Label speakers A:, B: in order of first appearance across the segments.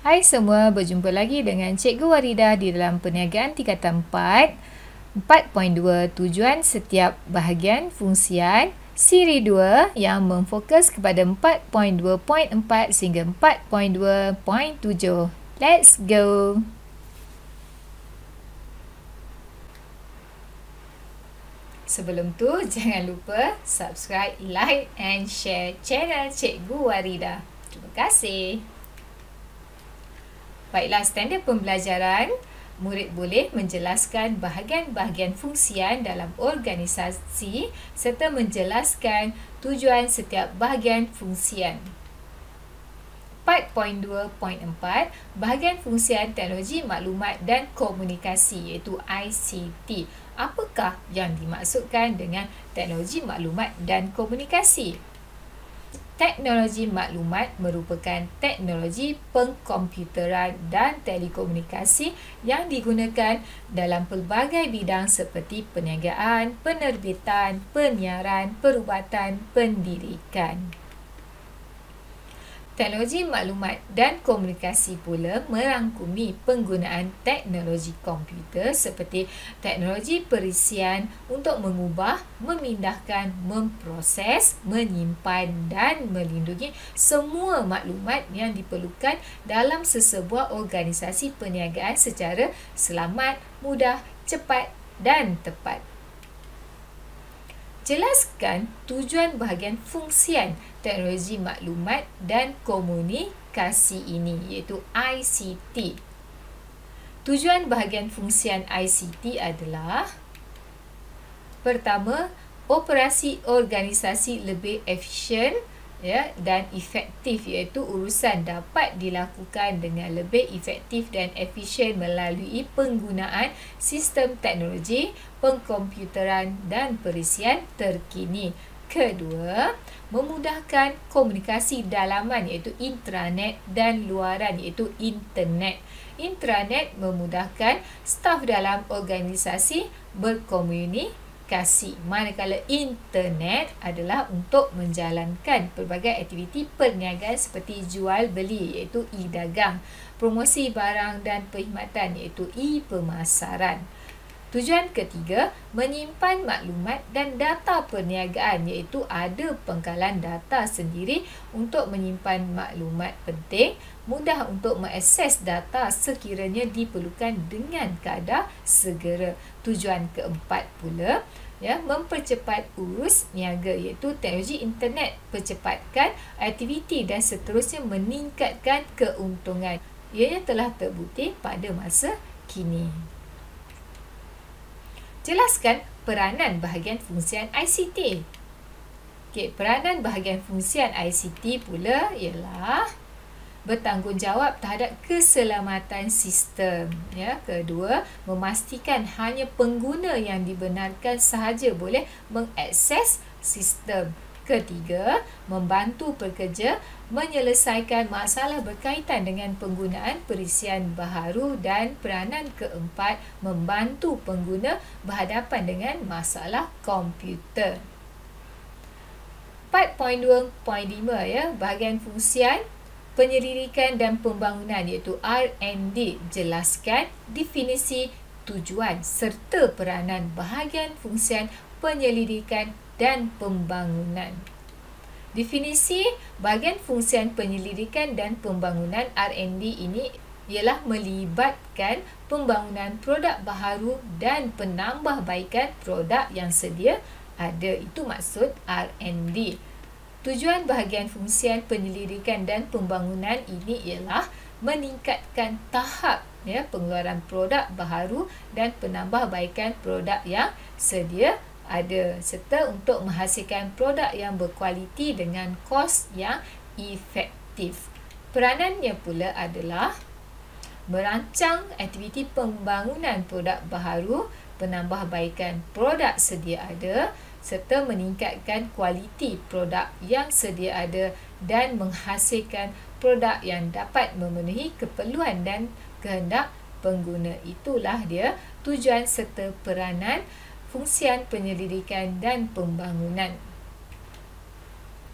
A: Hai semua, berjumpa lagi dengan Cikgu Waridah di dalam perniagaan tingkatan 4. 4.2 tujuan setiap bahagian fungsian siri 2 yang memfokus kepada 4.2.4 sehingga 4.2.7. Let's go! Sebelum tu, jangan lupa subscribe, like and share channel Cikgu Waridah. Terima kasih. Baiklah, standard pembelajaran, murid boleh menjelaskan bahagian-bahagian fungsian dalam organisasi serta menjelaskan tujuan setiap bahagian fungsian. 4.2.4 bahagian fungsian teknologi maklumat dan komunikasi iaitu ICT. Apakah yang dimaksudkan dengan teknologi maklumat dan komunikasi? Teknologi maklumat merupakan teknologi pengkomputeran dan telekomunikasi yang digunakan dalam pelbagai bidang seperti perniagaan, penerbitan, penyiaran, perubatan, pendidikan. Teknologi maklumat dan komunikasi pula merangkumi penggunaan teknologi komputer seperti teknologi perisian untuk mengubah, memindahkan, memproses, menyimpan dan melindungi semua maklumat yang diperlukan dalam sesebuah organisasi perniagaan secara selamat, mudah, cepat dan tepat. Jelaskan tujuan bahagian fungsian teknologi maklumat dan komunikasi ini iaitu ICT. Tujuan bahagian fungsian ICT adalah: pertama, operasi organisasi lebih efisien dan efektif, iaitu urusan dapat dilakukan dengan lebih efektif dan efisien melalui penggunaan sistem teknologi pengkomputeran dan perisian terkini. Kedua, memudahkan komunikasi dalaman iaitu intranet dan luaran iaitu internet. Intranet memudahkan staf dalam organisasi berkomunikasi, manakala internet adalah untuk menjalankan pelbagai aktiviti perniagaan seperti jual beli iaitu e-dagang, promosi barang dan perkhidmatan iaitu e-pemasaran. Tujuan ketiga, menyimpan maklumat dan data perniagaan iaitu ada pengkalan data sendiri untuk menyimpan maklumat penting, mudah untuk mengakses data sekiranya diperlukan dengan keadaan segera. Tujuan keempat pula, mempercepat urus niaga iaitu teknologi internet, percepatkan aktiviti dan seterusnya meningkatkan keuntungan. Ianya telah terbukti pada masa kini. Jelaskan peranan bahagian fungsian ICT. Peranan bahagian fungsian ICT pula ialah bertanggungjawab terhadap keselamatan sistem. Kedua, memastikan hanya pengguna yang dibenarkan sahaja boleh mengakses sistem. Ketiga, membantu pekerja menyelesaikan masalah berkaitan dengan penggunaan perisian baharu, dan peranan keempat, membantu pengguna berhadapan dengan masalah komputer. 4.2.5 bahagian fungsian penyelidikan dan pembangunan iaitu R&D. Jelaskan definisi, tujuan serta peranan bahagian fungsian penyelidikan dan pembangunan. Definisi bahagian fungsian penyelidikan dan pembangunan R&D ini ialah melibatkan pembangunan produk baharu dan penambahbaikan produk yang sedia ada. Itu maksud R&D. Tujuan bahagian fungsian penyelidikan dan pembangunan ini ialah meningkatkan tahap pengeluaran produk baharu dan penambahbaikan produk yang sedia ada, serta untuk menghasilkan produk yang berkualiti dengan kos yang efektif. Peranannya pula adalah merancang aktiviti pembangunan produk baharu, penambahbaikan produk sedia ada, serta meningkatkan kualiti produk yang sedia ada dan menghasilkan produk yang dapat memenuhi keperluan dan kehendak pengguna. Itulah dia tujuan serta peranan fungsian penyelidikan dan pembangunan.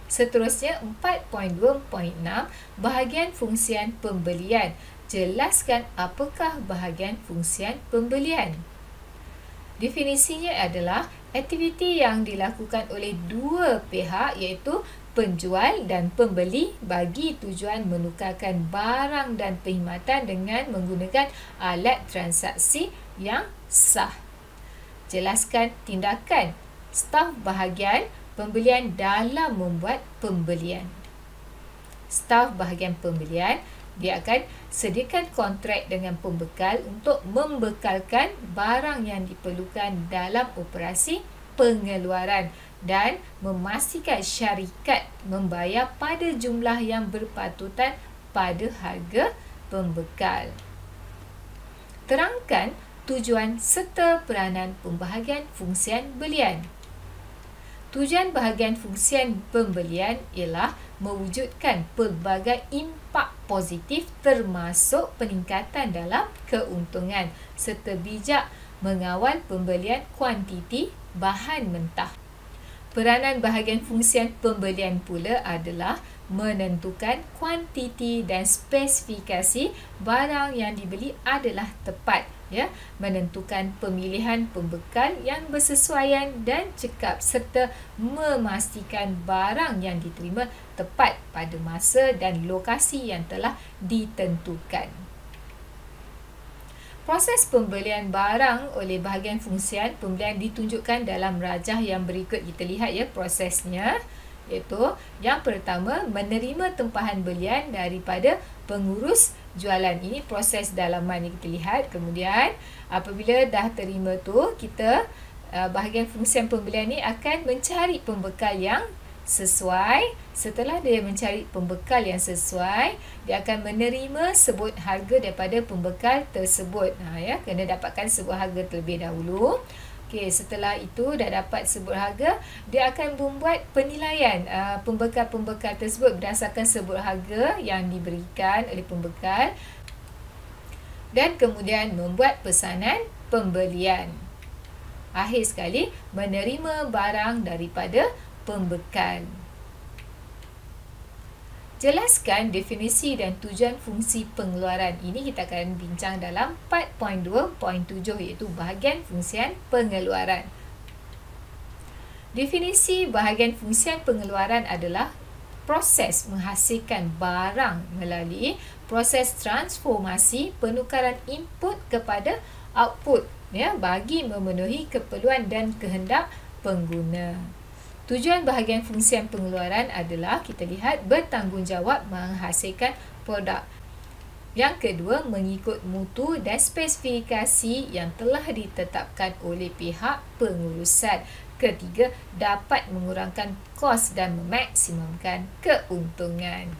A: Seterusnya 4.2.6 bahagian fungsian pembelian. Jelaskan apakah bahagian fungsian pembelian. Definisinya adalah aktiviti yang dilakukan oleh dua pihak iaitu penjual dan pembeli bagi tujuan menukarkan barang dan perkhidmatan dengan menggunakan alat transaksi yang sah. Jelaskan tindakan staf bahagian pembelian dalam membuat pembelian. Staf bahagian pembelian, dia akan sediakan kontrak dengan pembekal untuk membekalkan barang yang diperlukan dalam operasi pengeluaran dan memastikan syarikat membayar pada jumlah yang berpatutan pada harga pembekal. Terangkan tujuan serta peranan pembahagian fungsian belian. Tujuan bahagian fungsian pembelian ialah mewujudkan pelbagai impak positif termasuk peningkatan dalam keuntungan serta bijak mengawal pembelian kuantiti bahan mentah. Peranan bahagian fungsian pembelian pula adalah menentukan kuantiti dan spesifikasi barang yang dibeli adalah tepat, ya, menentukan pemilihan pembekal yang bersesuaian dan cekap serta memastikan barang yang diterima tepat pada masa dan lokasi yang telah ditentukan. Proses pembelian barang oleh bahagian fungsian pembelian ditunjukkan dalam rajah yang berikut. Kita lihat ya prosesnya, iaitu yang pertama menerima tempahan belian daripada pengurus jualan. Ini proses dalaman yang kita lihat. Kemudian apabila dah terima tu, kita bahagian fungsian pembelian ni akan mencari pembekal yang sesuai. Setelah dia mencari pembekal yang sesuai, dia akan menerima sebut harga daripada pembekal tersebut. Kena dapatkan sebut harga terlebih dahulu. Okey, setelah itu dah dapat sebut harga, dia akan membuat penilaian pembekal-pembekal tersebut berdasarkan sebut harga yang diberikan oleh pembekal dan kemudian membuat pesanan pembelian. Akhir sekali, menerima barang daripada pembekal. Jelaskan definisi dan tujuan fungsi pengeluaran. Ini kita akan bincang dalam 4.2.7 iaitu bahagian fungsian pengeluaran. Definisi bahagian fungsian pengeluaran adalah proses menghasilkan barang melalui proses transformasi penukaran input kepada output, ya, bagi memenuhi keperluan dan kehendak pengguna. Tujuan bahagian fungsian pengeluaran adalah kita lihat bertanggungjawab menghasilkan produk. Yang kedua, mengikut mutu dan spesifikasi yang telah ditetapkan oleh pihak pengurusan. Ketiga, dapat mengurangkan kos dan memaksimumkan keuntungan.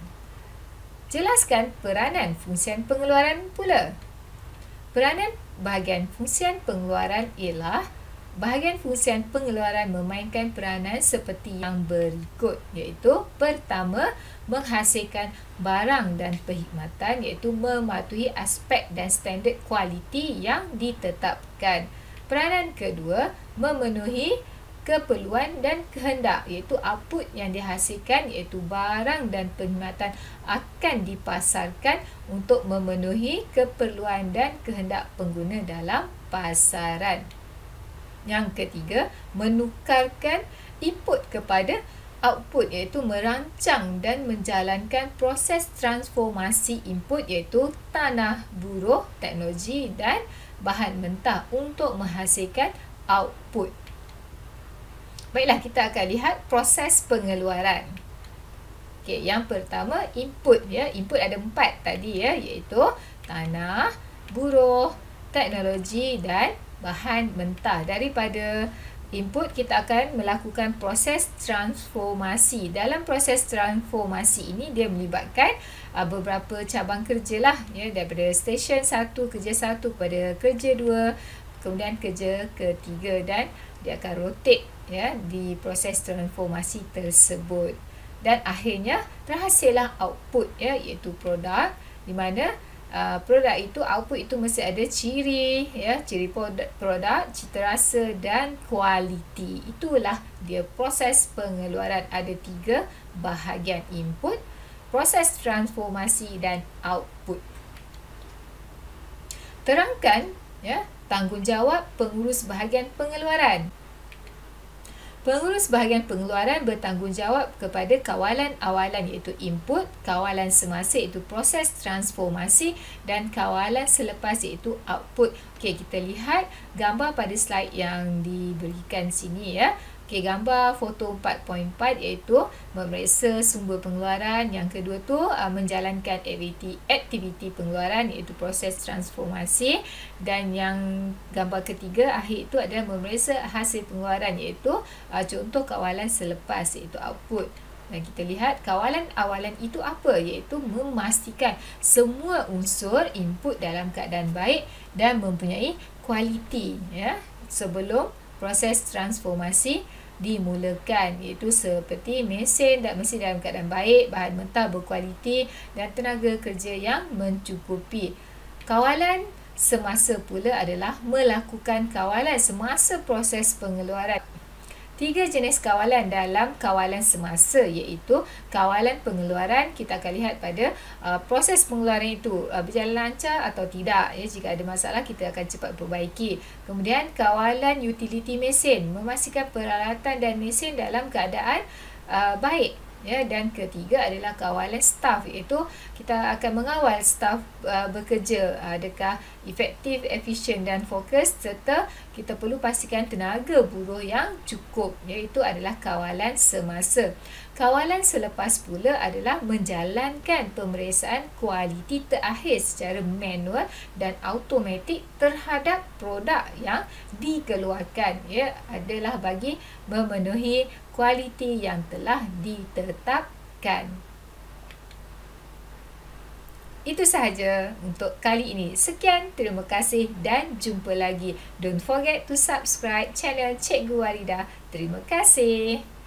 A: Jelaskan peranan fungsian pengeluaran pula. Peranan bahagian fungsian pengeluaran ialah bahagian fungsian pengeluaran memainkan peranan seperti yang berikut, iaitu pertama, menghasilkan barang dan perkhidmatan iaitu mematuhi aspek dan standard kualiti yang ditetapkan. Peranan kedua, memenuhi keperluan dan kehendak iaitu output yang dihasilkan iaitu barang dan perkhidmatan akan dipasarkan untuk memenuhi keperluan dan kehendak pengguna dalam pasaran. Yang ketiga, menukarkan input kepada output iaitu merancang dan menjalankan proses transformasi input iaitu tanah, buruh, teknologi dan bahan mentah untuk menghasilkan output. Baiklah, kita akan lihat proses pengeluaran. Okey, yang pertama input, ya. Input ada 4 tadi, ya, iaitu tanah, buruh, teknologi dan bahan mentah. Daripada input kita akan melakukan proses transformasi. Dalam proses transformasi ini dia melibatkan beberapa cabang kerja lah, ya, daripada stesen 1, kerja 1 kepada kerja 2, kemudian kerja ketiga dan dia akan rotate, ya, di proses transformasi tersebut. Dan akhirnya terhasillah output, ya, iaitu produk di mana produk itu, output itu mesti ada ciri, ya, ciri produk, cita rasa dan kualiti. Itulah dia proses pengeluaran. Ada 3 bahagian: input, proses transformasi dan output. Terangkan, ya, tanggungjawab pengurus bahagian pengeluaran. Pengurus bahagian pengeluaran bertanggungjawab kepada kawalan awalan iaitu input, kawalan semasa iaitu proses transformasi dan kawalan selepas iaitu output. Okey, kita lihat gambar pada slide yang diberikan sini, ya. Okey, gambar foto 4.4 iaitu memeriksa sumber pengeluaran. Yang kedua tu menjalankan aktiviti pengeluaran iaitu proses transformasi. Dan yang gambar ketiga akhir itu adalah memeriksa hasil pengeluaran iaitu contoh kawalan selepas iaitu output. Dan kita lihat kawalan awalan itu apa, iaitu memastikan semua unsur input dalam keadaan baik dan mempunyai kualiti, ya, sebelum proses transformasi dimulakan, iaitu seperti mesin mesti dalam keadaan baik, bahan mentah berkualiti dan tenaga kerja yang mencukupi. Kawalan semasa pula adalah melakukan kawalan semasa proses pengeluaran. 3 jenis kawalan dalam kawalan semasa iaitu kawalan pengeluaran. Kita akan lihat pada proses pengeluaran itu berjalan lancar atau tidak, ya. Jika ada masalah kita akan cepat perbaiki. Kemudian kawalan utility mesin, memastikan peralatan dan mesin dalam keadaan baik, ya. Dan ketiga adalah kawalan staf, iaitu kita akan mengawal staf bekerja adakah efektif, efisien dan fokus, serta kita perlu pastikan tenaga buruh yang cukup, iaitu adalah kawalan semasa. Kawalan selepas pula adalah menjalankan pemeriksaan kualiti terakhir secara manual dan automatik terhadap produk yang dikeluarkan, ya, adalah bagi memenuhi kualiti yang telah ditetapkan. Itu sahaja untuk kali ini. Sekian, terima kasih dan jumpa lagi. Don't forget to subscribe channel Cikgu Warida. Terima kasih.